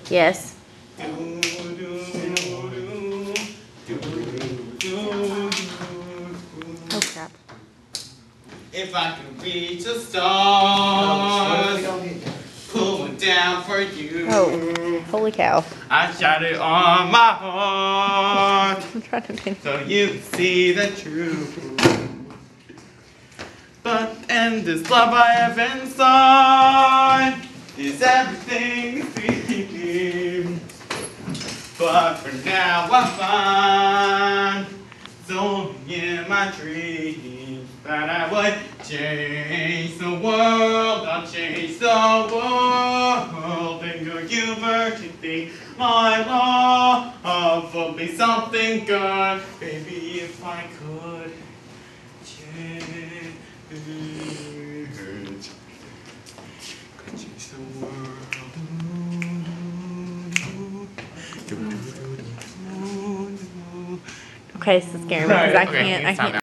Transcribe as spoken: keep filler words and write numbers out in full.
Yes. Oh crap. If I could reach a star, pull one down for you. Oh, holy cow. I shot it on my heart, I'm trying to finish. so you see the truth. But and this love I have inside is everything it seems. But for now I'm fine. It's only in my dreams that I would change the world. I'll change the world. And your university, my love will be something good. Baby, if I could change, could change the world. Okay, this is scary because I Okay, can't. I it's time can't.